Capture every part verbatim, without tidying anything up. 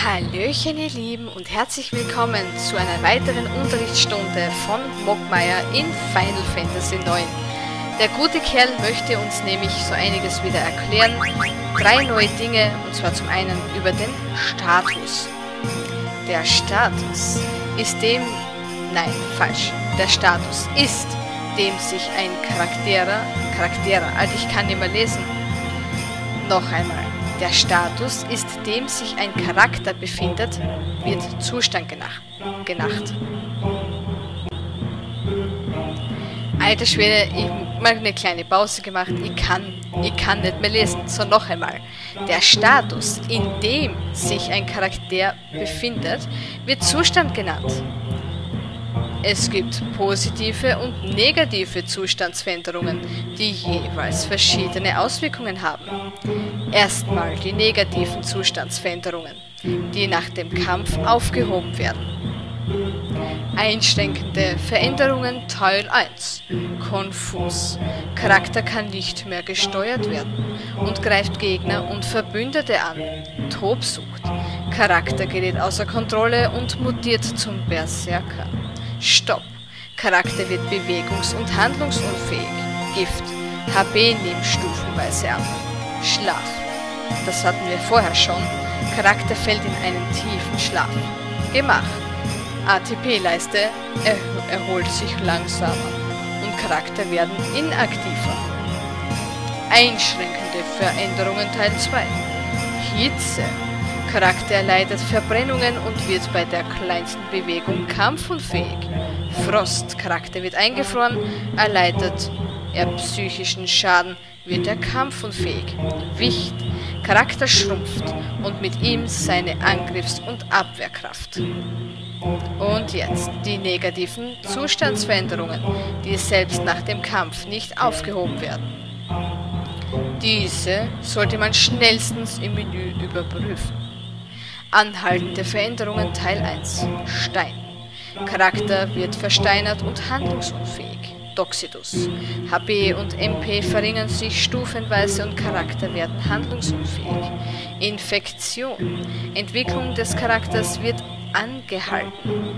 Hallöchen ihr Lieben und herzlich willkommen zu einer weiteren Unterrichtsstunde von Mockmeier in Final Fantasy neun. Der gute Kerl möchte uns nämlich so einiges wieder erklären. Drei neue Dinge, und zwar zum einen über den Status. Der Status ist dem... Nein, falsch. Der Status ist, dem sich ein Charakterer... Charakterer, Alter, ich kann nicht mehr lesen. Noch einmal. Der Status ist, dem sich ein Charakter befindet, wird Zustand genannt. Alter Schwede, ich habe mal eine kleine Pause gemacht. Ich kann, ich kann nicht mehr lesen. So, noch einmal. Der Status, in dem sich ein Charakter befindet, wird Zustand genannt. Es gibt positive und negative Zustandsveränderungen, die jeweils verschiedene Auswirkungen haben. Erstmal die negativen Zustandsveränderungen, die nach dem Kampf aufgehoben werden. Einschränkende Veränderungen Teil eins. Konfus. Charakter kann nicht mehr gesteuert werden und greift Gegner und Verbündete an. Tobsucht. Charakter gerät außer Kontrolle und mutiert zum Berserker. Stopp. Charakter wird bewegungs- und handlungsunfähig. Gift. H P nimmt stufenweise ab. Schlaf. Das hatten wir vorher schon. Charakter fällt in einen tiefen Schlaf. Gemacht. A T P-Leiste er erholt sich langsamer und Charakter werden inaktiver. Einschränkende Veränderungen Teil zwei. Hitze. Charakter erleidet Verbrennungen und wird bei der kleinsten Bewegung kampfunfähig. Frost. Charakter wird eingefroren, erleidet er psychischen Schaden, wird er kampfunfähig. Wicht. Charakter schrumpft und mit ihm seine Angriffs- und Abwehrkraft. Und jetzt die negativen Zustandsveränderungen, die selbst nach dem Kampf nicht aufgehoben werden. Diese sollte man schnellstens im Menü überprüfen. Anhaltende Veränderungen Teil eins. Stein. Charakter wird versteinert und handlungsunfähig. Doxidus. H P und M P verringern sich stufenweise und Charakter werden handlungsunfähig. Infektion. Entwicklung des Charakters wird angehalten.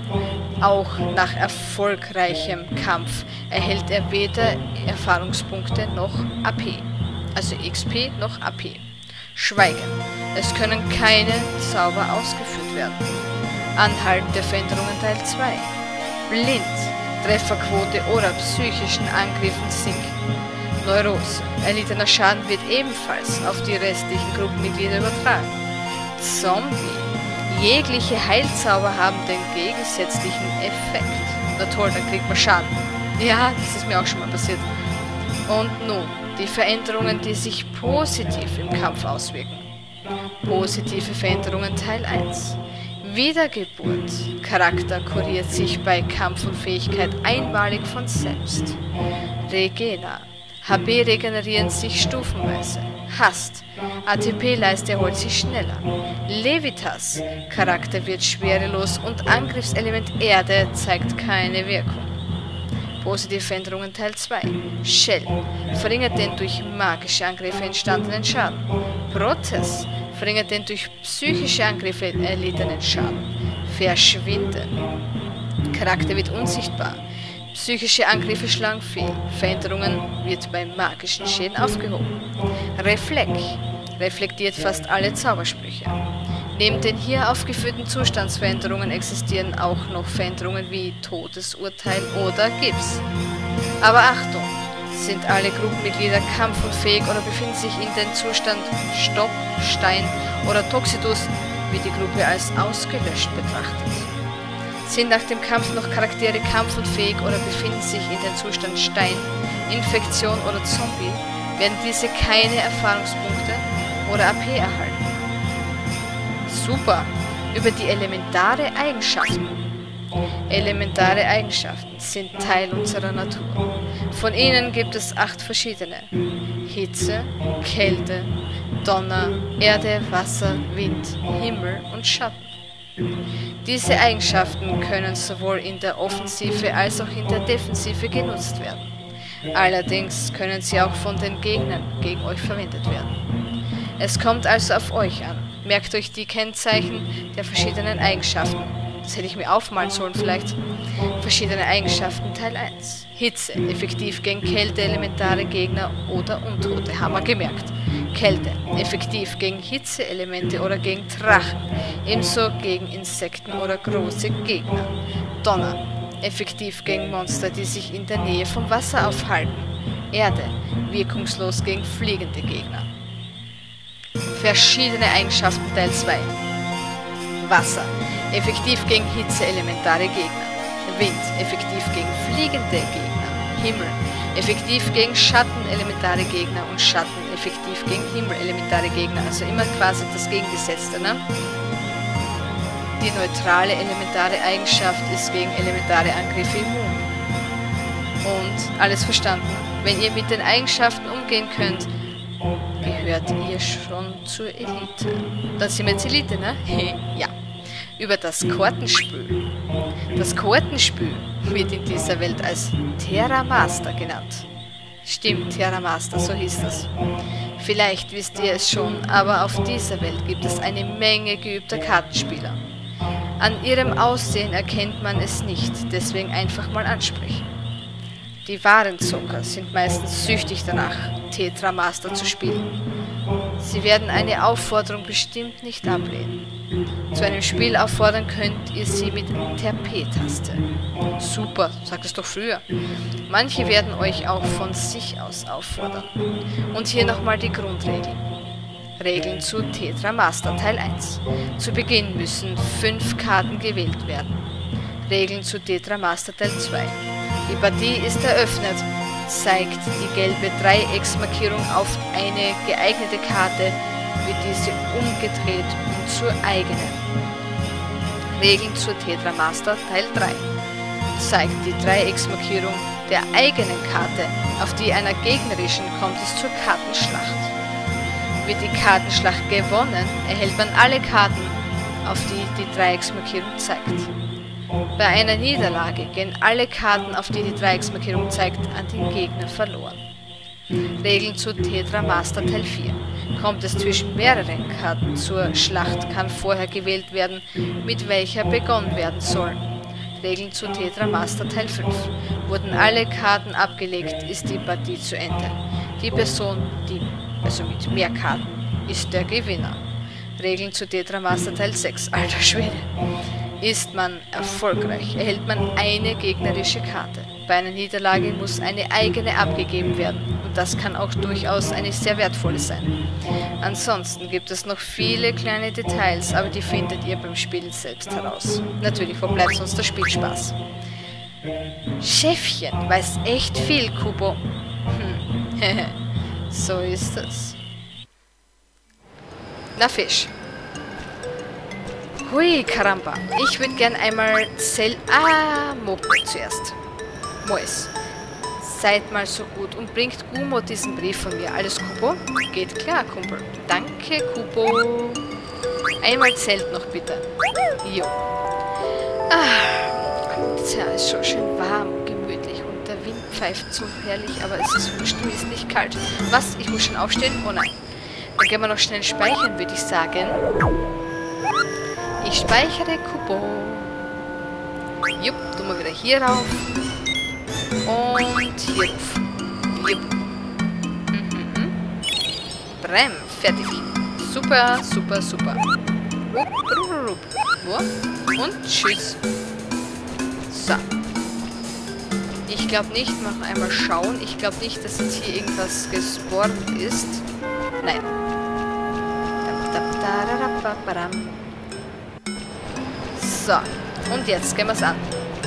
Auch nach erfolgreichem Kampf erhält er weder Erfahrungspunkte noch A P. Also X P noch A P. Schweigen. Es können keine Zauber ausgeführt werden. Anhaltende Veränderungen Teil zwei. Blind. Trefferquote oder psychischen Angriffen sinken. Neurose. Erlittener Schaden wird ebenfalls auf die restlichen Gruppenmitglieder übertragen. Zombie. Jegliche Heilzauber haben den gegensätzlichen Effekt. Na toll, dann kriegt man Schaden. Ja, das ist mir auch schon mal passiert. Und nun, die Veränderungen, die sich positiv im Kampf auswirken. Positive Veränderungen Teil eins. Wiedergeburt. Charakter kuriert sich bei Kampfunfähigkeit einmalig von selbst. Regena. H P regenerieren sich stufenweise. Hast. A T P-Leiste erholt sich schneller. Levitas. Charakter wird schwerelos und Angriffselement Erde zeigt keine Wirkung. Positive Veränderungen Teil zwei. Shell. Verringert den durch magische Angriffe entstandenen Schaden. Protes. Verringert den durch psychische Angriffe erlittenen Schaden. Verschwinden. Charakter wird unsichtbar. Psychische Angriffe schlagen fehl. Veränderungen wird bei magischen Schäden aufgehoben. Reflekt. Reflektiert fast alle Zaubersprüche. Neben den hier aufgeführten Zustandsveränderungen existieren auch noch Veränderungen wie Todesurteil oder Gips. Aber Achtung! Sind alle Gruppenmitglieder kampfunfähig oder befinden sich in den Zustand Stopp, Stein oder Toxidus, wird die Gruppe als ausgelöscht betrachtet. Sind nach dem Kampf noch Charaktere kampfunfähig oder befinden sich in den Zustand Stein, Infektion oder Zombie, werden diese keine Erfahrungspunkte oder A P erhalten. Super! Über die elementare Eigenschaften. Elementare Eigenschaften sind Teil unserer Natur. Von ihnen gibt es acht verschiedene. Hitze, Kälte, Donner, Erde, Wasser, Wind, Himmel und Schatten. Diese Eigenschaften können sowohl in der Offensive als auch in der Defensive genutzt werden. Allerdings können sie auch von den Gegnern gegen euch verwendet werden. Es kommt also auf euch an. Merkt euch die Kennzeichen der verschiedenen Eigenschaften. Das hätte ich mir aufmalen sollen vielleicht. Verschiedene Eigenschaften Teil eins. Hitze, effektiv gegen Kälte, elementare Gegner oder Untote, haben wir gemerkt. Kälte, effektiv gegen Hitzeelemente oder gegen Drachen, ebenso gegen Insekten oder große Gegner. Donner, effektiv gegen Monster, die sich in der Nähe vom Wasser aufhalten. Erde, wirkungslos gegen fliegende Gegner. Verschiedene Eigenschaften Teil zwei. Wasser, effektiv gegen Hitze, elementare Gegner. Wind, effektiv gegen fliegende Gegner. Himmel, effektiv gegen Schatten, elementare Gegner. Und Schatten, effektiv gegen Himmel, elementare Gegner. Also immer quasi das Gegengesetzte, ne? Die neutrale elementare Eigenschaft ist gegen elementare Angriffe immun. Und alles verstanden? Wenn ihr mit den Eigenschaften umgehen könnt, gehört ihr schon zur Elite. Dann sind wir jetzt Elite, ne? Ja. Über das Kartenspiel. Das Kartenspiel wird in dieser Welt als Terra Master genannt. Stimmt, Terra Master, so hieß das. Vielleicht wisst ihr es schon, aber auf dieser Welt gibt es eine Menge geübter Kartenspieler. An ihrem Aussehen erkennt man es nicht, deswegen einfach mal ansprechen. Die wahren Zocker sind meistens süchtig danach, Tetra Master zu spielen. Sie werden eine Aufforderung bestimmt nicht ablehnen. Zu einem Spiel auffordern könnt ihr sie mit der P-Taste. Super, sagt es doch früher. Manche werden euch auch von sich aus auffordern. Und hier nochmal die Grundregeln. Regeln zu Tetra Master Teil eins. Zu Beginn müssen fünf Karten gewählt werden. Regeln zu Tetra Master Teil zwei. Die Partie ist eröffnet. Zeigt die gelbe Dreiecksmarkierung auf eine geeignete Karte, wird diese umgedreht und zur eigenen. Regeln zur Tetra Master Teil drei. Zeigt die Dreiecksmarkierung der eigenen Karte, auf die einer gegnerischen kommt es zur Kartenschlacht. Wird die Kartenschlacht gewonnen, erhält man alle Karten, auf die die Dreiecksmarkierung zeigt. Bei einer Niederlage gehen alle Karten, auf die die Dreiecksmarkierung zeigt, an den Gegner verloren. Regeln zu Tetra Master Teil vier. Kommt es zwischen mehreren Karten zur Schlacht, kann vorher gewählt werden, mit welcher begonnen werden soll. Regeln zu Tetra Master Teil fünf. Wurden alle Karten abgelegt, ist die Partie zu Ende. Die Person, die, also mit mehr Karten, ist der Gewinner. Regeln zu Tetra Master Teil sechs. Alter Schwede. Ist man erfolgreich, erhält man eine gegnerische Karte. Bei einer Niederlage muss eine eigene abgegeben werden und das kann auch durchaus eine sehr wertvolle sein. Ansonsten gibt es noch viele kleine Details, aber die findet ihr beim Spielen selbst heraus. Natürlich, wo bleibt sonst der Spielspaß? Chefchen weiß echt viel, Kubo. Hm, so ist es. Na Fisch. Hui, Karamba. Ich würde gern einmal Zell... Ah, Moko zuerst. Mois. Seid mal so gut und bringt Gumo diesen Brief von mir. Alles, Kubo? Geht klar, Kumpel. Danke, Kubo. Einmal Zelt noch, bitte. Jo. Ah, tja, ist schon schön warm und gemütlich und der Wind pfeift so herrlich, aber es ist wurscht, mir ist nicht kalt. Was? Ich muss schon aufstehen? Oh nein. Dann gehen wir noch schnell speichern, würde ich sagen. Ich speichere Kubo. Jupp, tun wir wieder hier rauf. Und hier rauf. Jupp. Mhm. Brem, fertig. Super, super, super. Und tschüss. So. Ich glaube nicht, noch einmal schauen. Ich glaube nicht, dass jetzt hier irgendwas gespawnt ist. Nein. So, und jetzt gehen wir es an.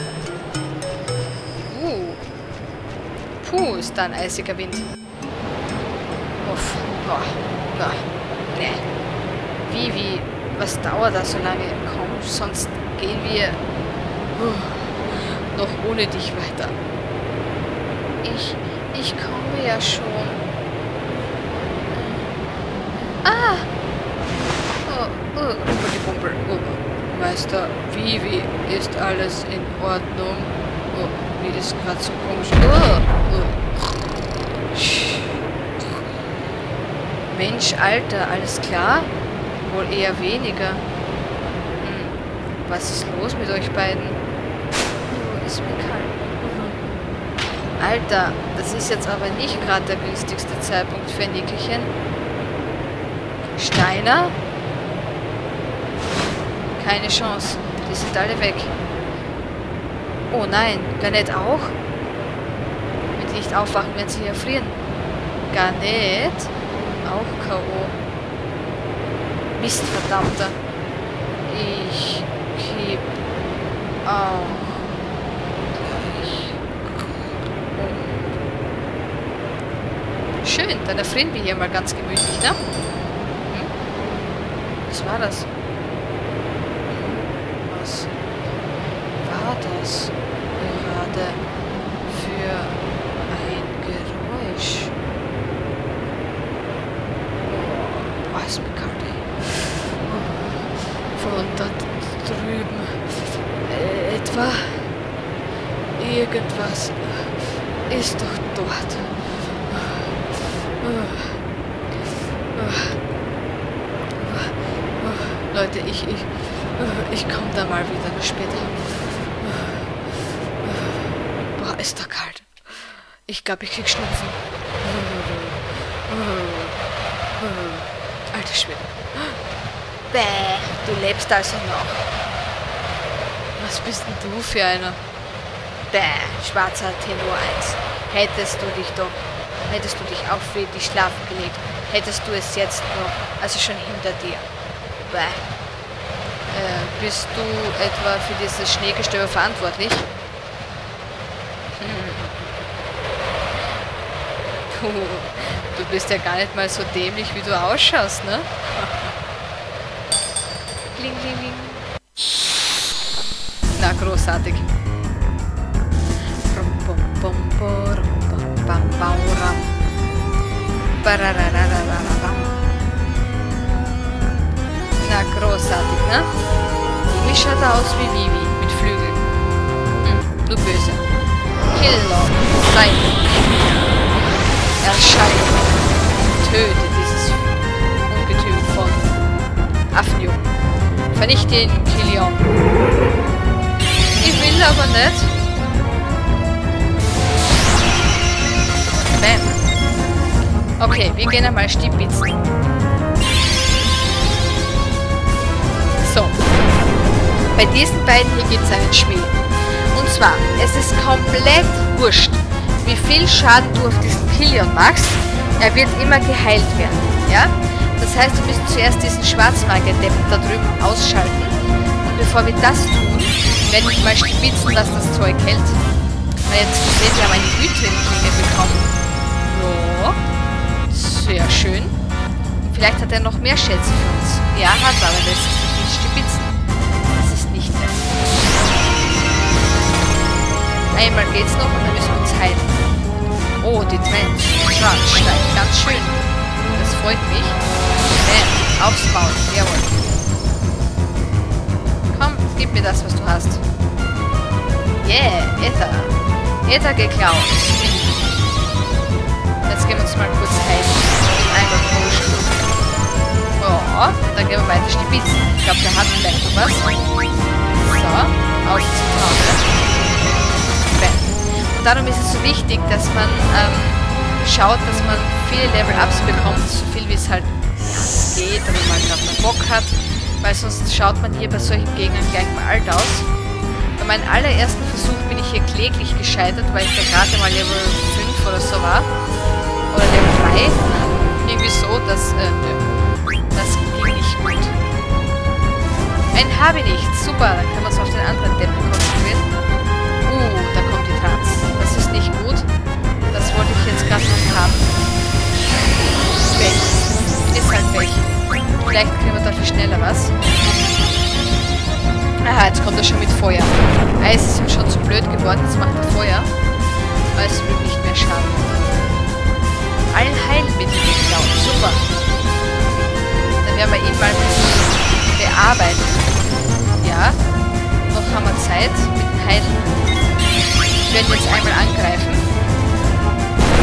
Uh. Puh, ist da ein eisiger Wind. Uff. Oh. Oh. Nee. Wie, wie? Was dauert da so lange? Komm, sonst gehen wir uh, noch ohne dich weiter. Ich, ich komme ja schon. Ah! Oh, oh, Kumpel, oh. Meister Vivi, ist alles in Ordnung? Oh, wie ist gerade so komisch. Oh, oh. Mensch, Alter, alles klar? Wohl eher weniger. Hm. Was ist los mit euch beiden? Oh, ist mir kalt. Alter, das ist jetzt aber nicht gerade der günstigste Zeitpunkt für ein Nickelchen. Steiner? Keine Chance. Die sind alle weg. Oh nein, Garnett auch? Wenn die nicht aufwachen, werden sie erfrieren. Garnett? Auch K O. Mist, verdammter. Ich kipp auch. Ich... Oh. Schön, dann erfrieren wir hier mal ganz gemütlich, ne? Hm? Was war das? Was war das gerade für ein Geräusch? Oh, was bekannt, ey. Von da drüben. Äh, etwa. Irgendwas ist doch dort. Leute, ich, ich, ich komme da mal wieder später. Boah, ist da kalt. Ich glaube, ich krieg Schnupfen. Alter Schwede. Bäh, du lebst also noch. Was bist denn du für einer? Bäh, schwarzer Tenor eins. Hättest du dich doch, hättest du dich auch friedlich schlafen gelegt, hättest du es jetzt noch, also schon hinter dir. Bäh. Äh, bist du etwa für dieses Schneegestöber verantwortlich? Hm. Du, du bist ja gar nicht mal so dämlich, wie du ausschaust, ne? Kling, kling, kling. Na, großartig. Na, großartig, ne? Wie schaut er aus wie Vivi mit Flügeln? Hm, du böse. Killer, sei erscheine. Töte dieses Ungetüm von Affenjungen. Vernichte ihn, Killion. Ich will aber nicht. Bam. Okay, wir gehen einmal Stibitzen. So. Bei diesen beiden hier gibt es einen Schmäh. Und zwar, es ist komplett wurscht, wie viel Schaden du auf diesen Killion machst. Er wird immer geheilt werden. Ja? Das heißt, wir müssen zuerst diesen Schwarzmagier-Deppen da drüben ausschalten. Und bevor wir das tun, werde ich mal stibitzen, dass das Zeug hält. Weil jetzt gesehen, wir haben eine Hüttenklinge bekommen. So. Sehr schön. Und vielleicht hat er noch mehr Schätze für uns. Ja, hat er, aber das ist nicht stibitzen. Das ist nicht nett. Einmal geht's noch und dann müssen wir uns heilen. Oh, die Trend. Schwarzstein. Ganz schön. Das freut mich. Bam. Aufs Maul. Jawohl. Komm, gib mir das, was du hast. Yeah, Ether. Ether geklaut. Jetzt gehen wir uns mal kurz heilen. In einmal Potion. Oh, dann gehen wir weiter stibitzen. Ich glaube, der hat vielleicht noch was. So, auf die Zitrone. Und darum ist es so wichtig, dass man ähm, schaut, dass man viele Level-Ups bekommt, so viel wie es halt geht, wenn man gerade mal Bock hat, weil sonst schaut man hier bei solchen Gegnern gleich mal alt aus. Bei meinem allerersten Versuch bin ich hier kläglich gescheitert, weil ich da gerade mal Level fünf oder so war. Oder Level drei. Irgendwie so, dass, äh, nö. Das ging nicht gut. Ein habe ich nicht. Super, dann können wir uns auf den anderen Deppen konzentrieren. Uh, da kommt die Trans. Das ist nicht gut. Das wollte ich jetzt gerade noch haben. Weg. Ist halt weg. Vielleicht kriegen wir dafür schneller was. Aha, jetzt kommt er schon mit Feuer. Eis ist ihm schon zu blöd geworden, jetzt macht er Feuer. Weil es will nicht mehr schaden. Allen Heilmittel geklaut. Super. Dann werden wir ihn mal ein bisschen bearbeiten. Ja. Noch haben wir Zeit mit dem Heilen. Wir werden jetzt einmal angreifen.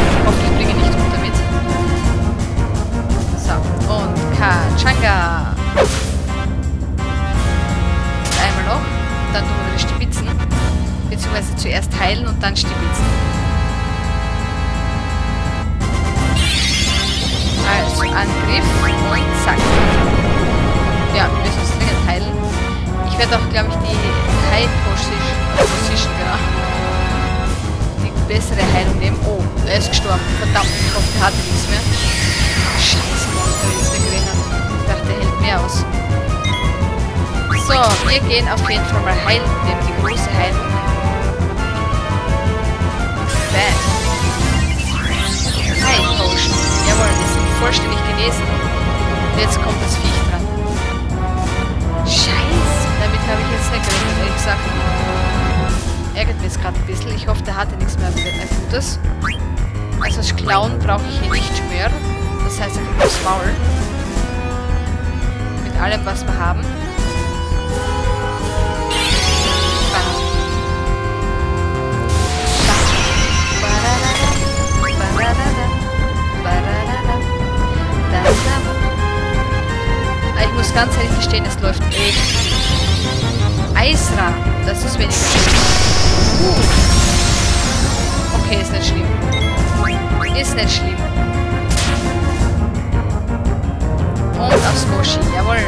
Hoffentlich bringe ich nicht um damit. So, und Kachanga. Einmal noch. Dann tun wir wieder stibitzen. Beziehungsweise zuerst heilen und dann stibitzen. Also Angriff und zack. Ja, wir müssen uns dringend heilen. Ich werde auch, glaube ich, die High Position, Position genau, die bessere Heilung nehmen. Oh, er ist gestorben. Verdammt, ich hoffe, der hatte nichts mehr. Scheiße, der ist der Gerinnen. Ich dachte, der hält mehr aus. So, wir gehen auf jeden Fall mal heilen, nehmen die große Heilung. Bam. High Potion. Jawohl, wir sind vollständig genesen. Jetzt kommt das Viech dran. Scheiße, damit habe ich jetzt nicht gerechnet, ehrlich gesagt. Ärgert mich jetzt gerade ein bisschen. Ich hoffe, der hatte nichts mehr Gutes. Also das Klauen brauche ich hier nicht mehr. Das heißt, er kriegt das Maul. Mit allem, was wir haben. Ich muss ganz ehrlich gestehen, es läuft echt. Eisra, das ist weniger schlimm. Uh. Okay, ist nicht schlimm. Ist nicht schlimm. Und aufs Moshi, jawohl.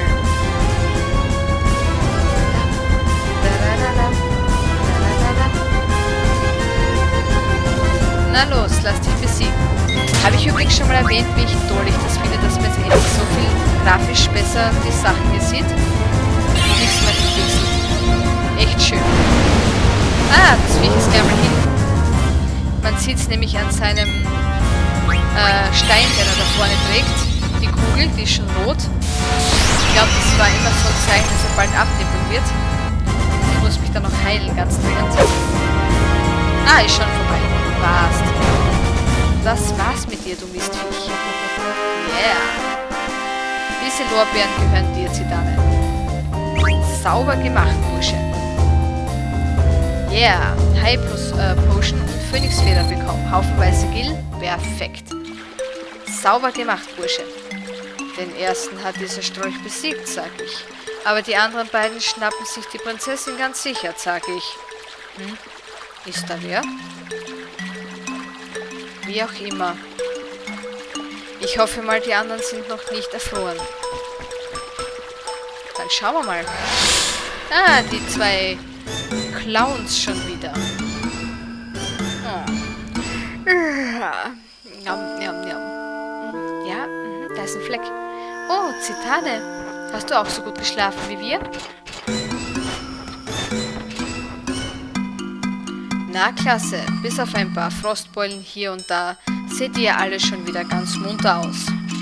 Na los, lass dich besiegen. Habe ich übrigens schon mal erwähnt, wie ich toll ich das finde, dass man jetzt endlich so viel grafisch besser die Sachen hier sieht. Nichts mehr gepixelt. Echt schön. Ah, das Viech ist gleich mal hin. Man sieht es nämlich an seinem äh, Stein, den er da vorne trägt. Die Kugel, die ist schon rot. Ich glaube, das war immer so ein Zeichen, dass er bald abnippeln wird. Ich muss mich dann noch heilen, ganz dringend. Ah, ist schon vorbei. Warst. Das war's mit dir, du Mistviech. Yeah. Diese Lorbeeren gehören dir, Zidane. Sauber gemacht, Bursche. Yeah. High Plus äh, Potion und Phönixfeder bekommen. Haufenweise Gil. Perfekt. Sauber gemacht, Bursche. Den ersten hat dieser Strolch besiegt, sag ich. Aber die anderen beiden schnappen sich die Prinzessin ganz sicher, sag ich. Hm? Ist da wer? Wie auch immer. Ich hoffe mal, die anderen sind noch nicht erfroren. Dann schauen wir mal. Ah, die zwei Clowns schon wieder. Oh. Njam, njam, njam. Ja, mh, da ist ein Fleck. Oh, Zitane. Hast du auch so gut geschlafen wie wir? Na klasse, bis auf ein paar Frostbeulen hier und da seht ihr alle schon wieder ganz munter aus.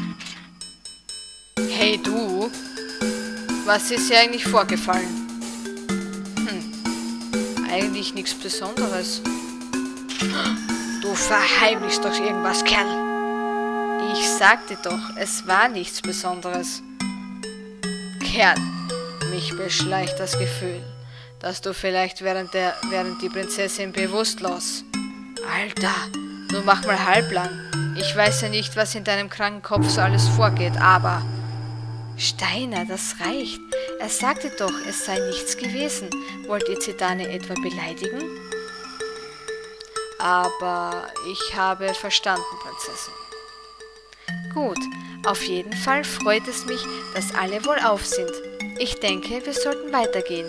Hey du, was ist hier eigentlich vorgefallen? Hm, eigentlich nichts Besonderes. Du verheimlichst doch irgendwas, Kerl. Ich sagte doch, es war nichts Besonderes. Kerl, mich beschleicht das Gefühl, dass du vielleicht während, der, während die Prinzessin bewusstlos... Alter, nur mach mal halblang. Ich weiß ja nicht, was in deinem kranken Kopf so alles vorgeht, aber... Steiner, das reicht. Er sagte doch, es sei nichts gewesen. Wollt ihr Zidane etwa beleidigen? Aber ich habe verstanden, Prinzessin. Gut, auf jeden Fall freut es mich, dass alle wohlauf sind. Ich denke, wir sollten weitergehen.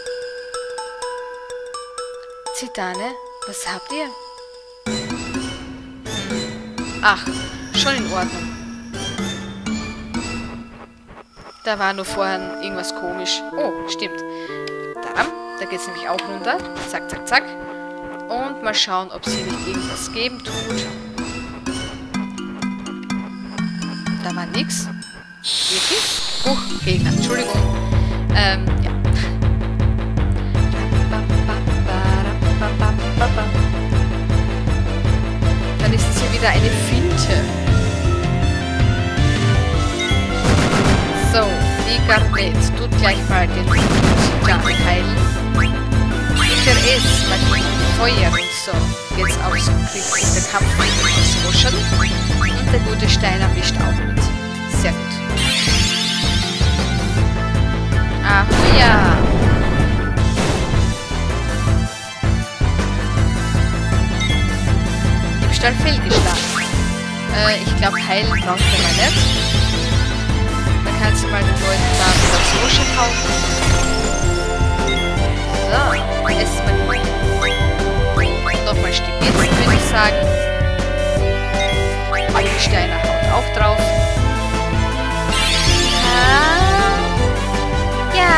Zidane, was habt ihr? Hm. Ach, schon in Ordnung. Da war nur vorher irgendwas komisch. Oh, stimmt. Da, da geht es nämlich auch runter. Zack, zack, zack. Und mal schauen, ob sie nicht irgendwas geben tut. Da war nix. Wirklich? Huch, Gegner, Entschuldigung. Ähm, ja. Dann ist es hier wieder eine Finte. So, die Garnet tut gleich mal den Zidane heilen. Sicher ist, weil die Feuer und so. Jetzt auch so kriegt der Kampf mit das Roschel. Und der gute Steiner mischt auch mit. Sehr gut. Ahuja! Diebstahl fehlgeschlagen. Äh, ich glaube, heilen braucht man nicht. Dann kannst du mal den Leuten da das Muschel hauen. So, erstmal nochmal stibitzen, würde ich sagen. Die Steine haut auch drauf. Ah, ja.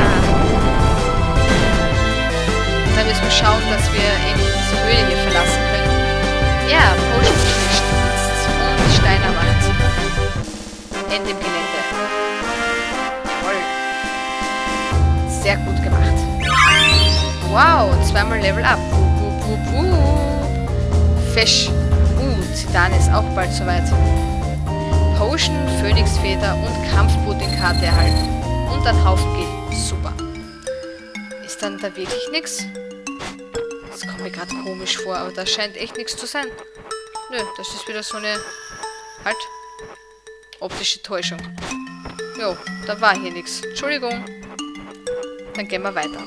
Dann müssen wir schauen, dass wir eben diese Höhle hier verlassen können. Ja, Potion stibitzt und Steiner macht. Ende im Gelände. Jawohl. Sehr gut gemacht. Wow, zweimal Level up. Wup, wup, wup, wup. Fisch. Uh, Zidane ist auch bald soweit. Potion, Phönixfeder und Kampfpuddingkarte erhalten. Und ein Haufen Geld. Super. Ist dann da wirklich nichts? Das kommt mir gerade komisch vor, aber da scheint echt nichts zu sein. Nö, das ist wieder so eine... Halt. Optische Täuschung. Jo, da war hier nichts. Entschuldigung. Dann gehen wir weiter.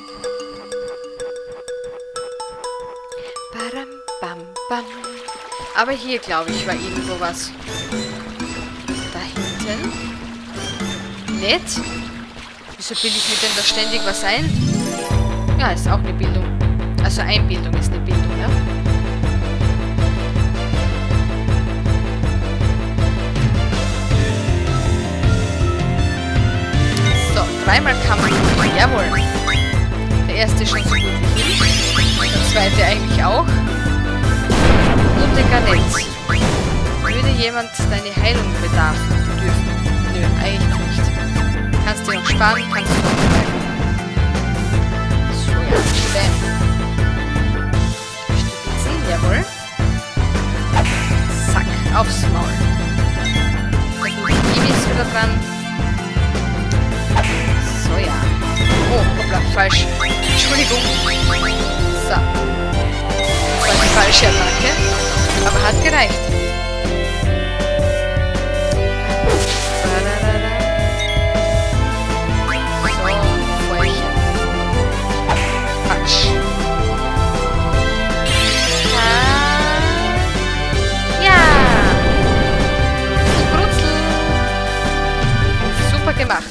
Badam, bam, bam. Aber hier, glaube ich, war irgendwo was. Da hinten? Nett? Wieso bilde ich mir denn da ständig was ein? Ja, ist auch eine Bildung. Also Einbildung ist eine Bildung, ja? So, dreimal Kampf. Jawohl. Der erste schon so gut wie hin. Der zweite eigentlich auch. Und der Garnett. Würde jemand deine Heilung bedarfen dürfen? Nö, eigentlich nicht. Kannst du noch sparen, kannst du noch bleiben. So, ja, Bam. Stibitzen, jawohl. Zack, aufs Maul. Der gute Bibi ist wieder dran. So, ja. Oh, hoppla, falsch. Entschuldigung. So. Das war die falsche Attacke. Aber hat gereicht. So, Feuerchen. Quatsch. Ah, ja. Brutzel. Super gemacht.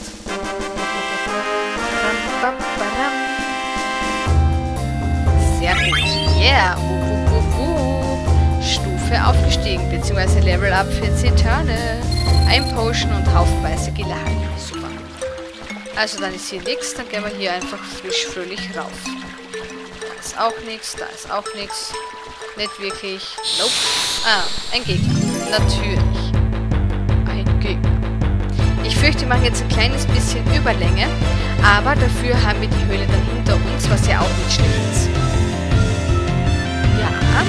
Sehr gut. Yeah. Uh, uh, uh, uh. Stufe aufgestiegen, beziehungsweise Level up für Zitane. Ein Potion und haufenweise Gil erhalten. Super. Also dann ist hier nichts, dann gehen wir hier einfach frisch fröhlich rauf. Da ist auch nichts, da ist auch nichts. Nicht wirklich. Nope. Ah, ein Gegner. Natürlich. Ein Gegner. Ich fürchte, wir machen jetzt ein kleines bisschen Überlänge, aber dafür haben wir die Höhle dann hinter uns, was ja auch nicht schlecht ist. Ja.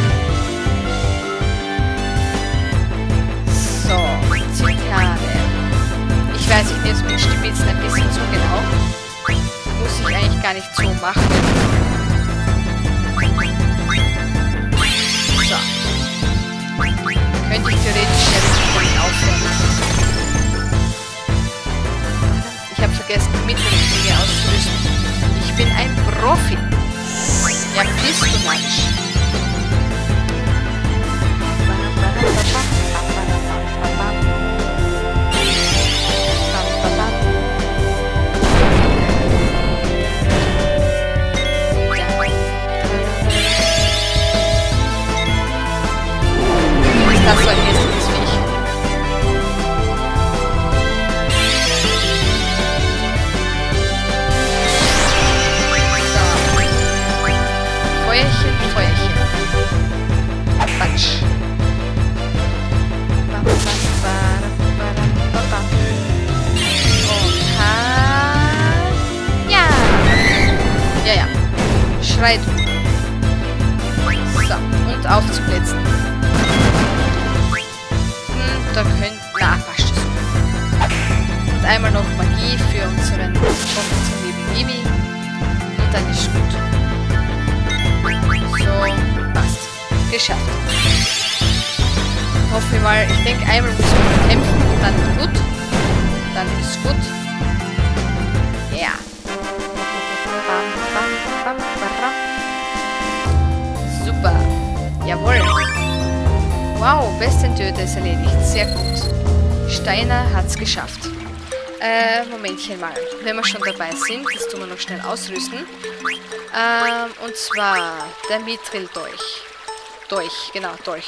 So, Zitane. Ich weiß, ich nehme es mit den Stibitzen ein bisschen zu genau. Muss ich eigentlich gar nicht so machen. So. Könnte ich theoretisch jetzt nicht aufhören. Ich habe vergessen, die mittleren Dinge auszurüsten. Ich bin ein Profi. Ja, bist du Mensch. Das war ein hässliches Viech. So. Feuerchen, Feuerchen. Quatsch. Und ha. Ja. Ja, ja. Schreit. So. Und aufzublitzen. Da könnt... Na, passt das. Und einmal noch Magie für unseren, unseren lieben Mimi. Und dann ist gut. So, passt. Geschafft. Hoffen wir mal, ich denke einmal müssen wir kämpfen und dann gut. Dann ist gut. Ja. Yeah. Wow, Westentöter ist erledigt. Sehr gut. Steiner hat's geschafft. Äh, Momentchen mal. Wenn wir schon dabei sind, das tun wir noch schnell ausrüsten. Ähm, und zwar der Mithril-Dolch. Dolch, genau, Dolch.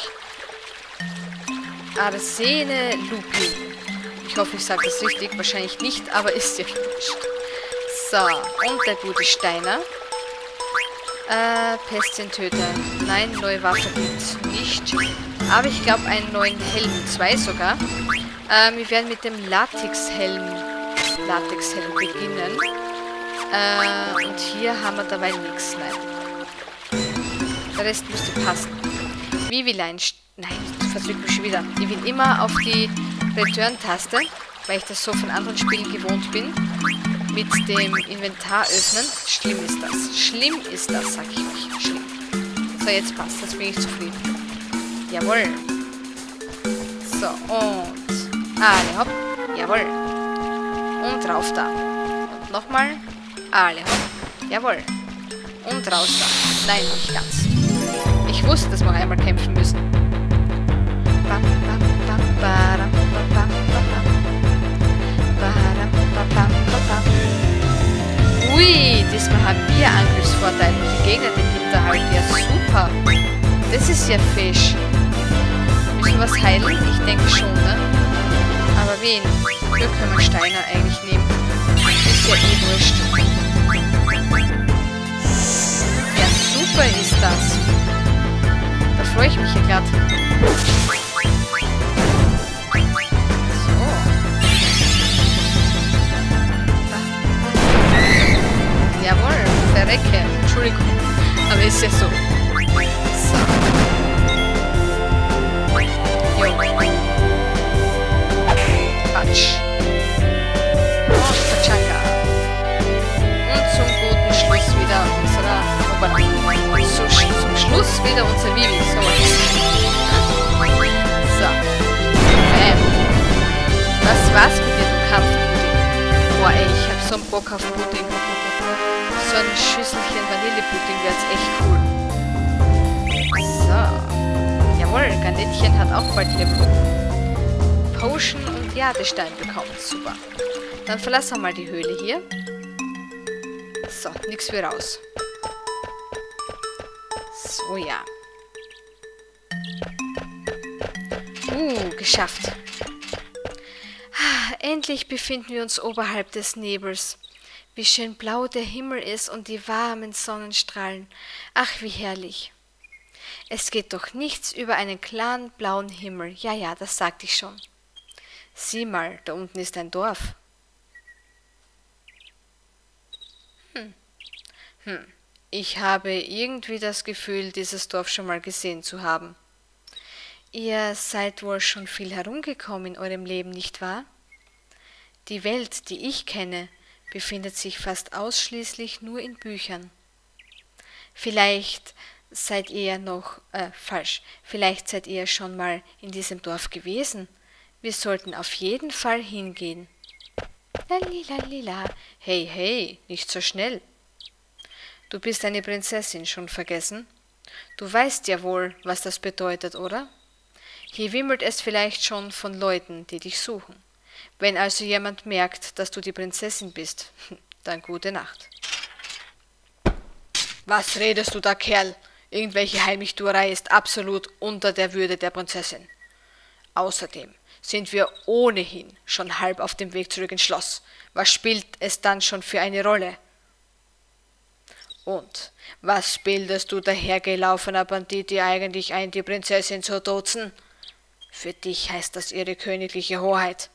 Arsene Lupin. Ich hoffe, ich sage das richtig. Wahrscheinlich nicht, aber ist ja wurscht. So, und der gute Steiner. Äh, Pestientöter. Nein, neue Waffe gibt's nicht. Aber ich glaube, einen neuen Helm. Zwei sogar. Äh, wir werden mit dem Latexhelm Latexhelm beginnen. Äh, und hier haben wir dabei nichts. Nein. Der Rest müsste passen. Wie will ein... St Nein, das verzögert mich schon wieder. Ich will immer auf die Return-Taste, weil ich das so von anderen Spielen gewohnt bin. Mit dem Inventar öffnen. Schlimm ist das. Schlimm ist das, sag ich euch. Schlimm. So, jetzt passt. Jetzt bin ich zufrieden. Jawohl. So, und... Alle hopp. Jawohl. Und rauf da. Und nochmal. Alle hopp. Jawohl. Und raus da. Nein, nicht ganz. Ich wusste, dass wir einmal kämpfen müssen. Bam, bam, bam, baram, bam, bam, bam, baram, bam, bam, bam, bam. Ui, diesmal haben wir Angriffsvorteil und die Gegner den Hinterhalt. Ja, super. Das ist ja Fisch. Müssen wir was heilen? Ich denke schon, ne? Aber wen? Wir können Steiner eigentlich nehmen. Ist ja eh wurscht. Ja, super ist das. Da freue ich mich hier gerade. Jawohl, verrecke. Entschuldigung, aber ist ja so. So. Jo. Quatsch. Und Pachanga. Und zum guten Schluss wieder unserer... So, zum Schluss wieder unser Vivi. So. So. Bam. Das war's mit dir, du Kampfpudding. Boah, ey, ich hab so einen Bock auf Pudding. So ein Schüsselchen Vanillepudding wäre jetzt echt cool. So. Jawohl, Garnettchen hat auch bald Level Potion und Jadestein bekommen. Super. Dann verlassen wir mal die Höhle hier. So, nix wie raus. So, ja. Uh, geschafft. Endlich befinden wir uns oberhalb des Nebels. Wie schön blau der Himmel ist und die warmen Sonnenstrahlen. Ach, wie herrlich. Es geht doch nichts über einen klaren blauen Himmel. Ja, ja, das sagte ich schon. Sieh mal, da unten ist ein Dorf. Hm. Hm. Ich habe irgendwie das Gefühl, dieses Dorf schon mal gesehen zu haben. Ihr seid wohl schon viel herumgekommen in eurem Leben, nicht wahr? Die Welt, die ich kenne, befindet sich fast ausschließlich nur in Büchern. Vielleicht seid ihr ja noch, äh, falsch, vielleicht seid ihr schon mal in diesem Dorf gewesen. Wir sollten auf jeden Fall hingehen. Lalilalila. Hey, hey, nicht so schnell. Du bist eine Prinzessin, schon vergessen? Du weißt ja wohl, was das bedeutet, oder? Hier wimmelt es vielleicht schon von Leuten, die dich suchen. Wenn also jemand merkt, dass du die Prinzessin bist, dann gute Nacht. Was redest du da, Kerl? Irgendwelche Heimlichtuerei ist absolut unter der Würde der Prinzessin. Außerdem sind wir ohnehin schon halb auf dem Weg zurück ins Schloss. Was spielt es dann schon für eine Rolle? Und was bildest du dahergelaufener Banditi eigentlich ein, die Prinzessin zu duzen? Für dich heißt das ihre königliche Hoheit.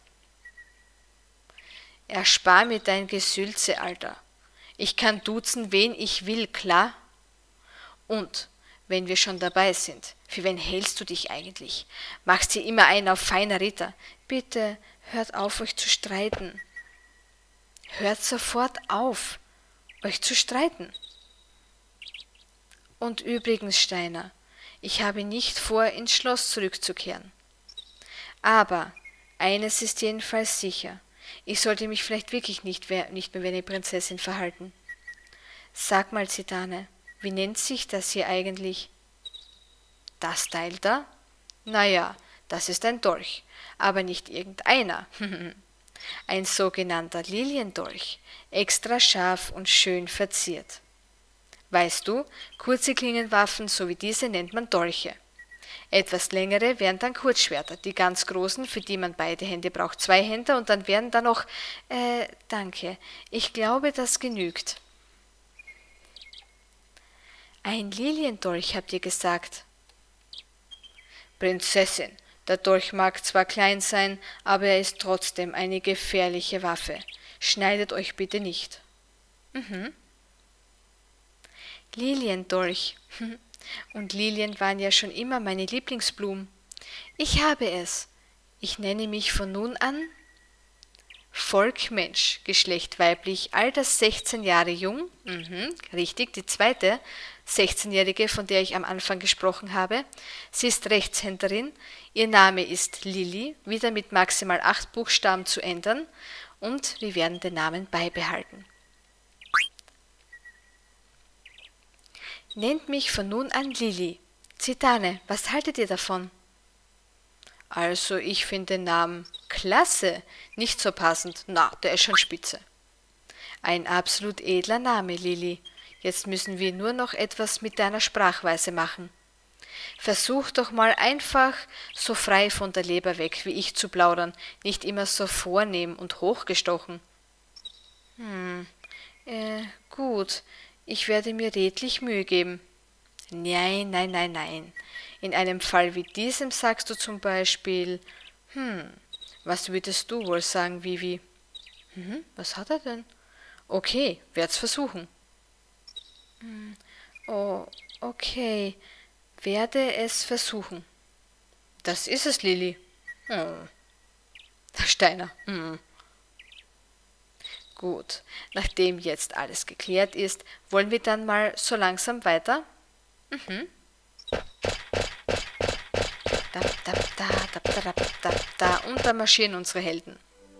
Erspar mir dein Gesülze, Alter. Ich kann duzen, wen ich will, klar? Und, wenn wir schon dabei sind, für wen hältst du dich eigentlich? Machst dir immer einen auf feiner Ritter. Bitte, hört auf, euch zu streiten. Hört sofort auf, euch zu streiten. Und übrigens, Steiner, ich habe nicht vor, ins Schloss zurückzukehren. Aber eines ist jedenfalls sicher. Ich sollte mich vielleicht wirklich nicht, nicht mehr wie eine Prinzessin verhalten. Sag mal, Zidane, wie nennt sich das hier eigentlich? Das Teil da? Naja, das ist ein Dolch, aber nicht irgendeiner. Ein sogenannter Liliendolch, extra scharf und schön verziert. Weißt du, kurze Klingenwaffen so wie diese nennt man Dolche. Etwas längere wären dann Kurzschwerter, die ganz großen, für die man beide Hände braucht, zwei Hände und dann wären da noch, äh, danke, ich glaube, das genügt. Ein Liliendolch, habt ihr gesagt? Prinzessin, der Dolch mag zwar klein sein, aber er ist trotzdem eine gefährliche Waffe. Schneidet euch bitte nicht. Mhm. Liliendolch. Und Lilien waren ja schon immer meine Lieblingsblumen. Ich habe es. Ich nenne mich von nun an Volk Mensch, Geschlecht weiblich, Alter sechzehn Jahre jung. Mhm, richtig, die zweite sechzehnjährige, von der ich am Anfang gesprochen habe. Sie ist Rechtshänderin. Ihr Name ist Lilli, wieder mit maximal acht Buchstaben zu ändern. Und wir werden den Namen beibehalten. Nennt mich von nun an Lilli. Zitane, was haltet ihr davon? Also, ich finde den Namen klasse, nicht so passend. Na, der ist schon spitze. Ein absolut edler Name, Lilli. Jetzt müssen wir nur noch etwas mit deiner Sprachweise machen. Versuch doch mal einfach so frei von der Leber weg, wie ich zu plaudern, nicht immer so vornehm und hochgestochen. Hm, äh, gut. Ich werde mir redlich Mühe geben. Nein, nein, nein, nein. In einem Fall wie diesem sagst du zum Beispiel, hm, was würdest du wohl sagen, Vivi? Hm, was hat er denn? Okay, werd's versuchen. Hm, oh, okay, werde es versuchen. Das ist es, Lilli. Oh. Herr Steiner, hm. Gut, nachdem jetzt alles geklärt ist, wollen wir dann mal so langsam weiter? Mhm. Da, da, da, da, da, da, da, und da marschieren unsere Helden.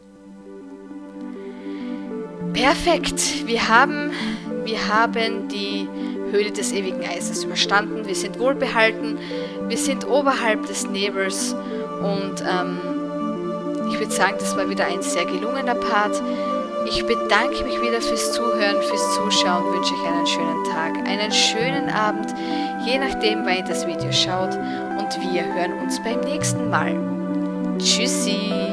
Perfekt, wir haben, wir haben die Höhle des ewigen Eises überstanden. Wir sind wohlbehalten, wir sind oberhalb des Nebels und ähm, ich würde sagen, das war wieder ein sehr gelungener Part. Ich bedanke mich wieder fürs Zuhören, fürs Zuschauen, wünsche euch einen schönen Tag, einen schönen Abend, je nachdem, wann ihr das Video schaut und wir hören uns beim nächsten Mal. Tschüssi!